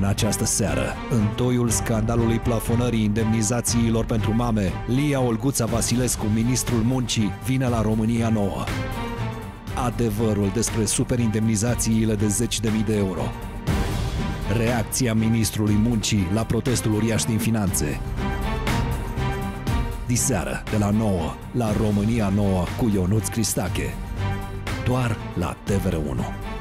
În această seară, în toiul scandalului plafonării indemnizațiilor pentru mame, Lia Olguța Vasilescu, ministrul muncii, vine la România Nouă. Adevărul despre superindemnizațiile de 10.000 de euro. Reacția ministrului muncii la protestul uriaș din finanțe. Diseară, de la 9, la România Nouă cu Ionuț Cristache. Doar la TVR1.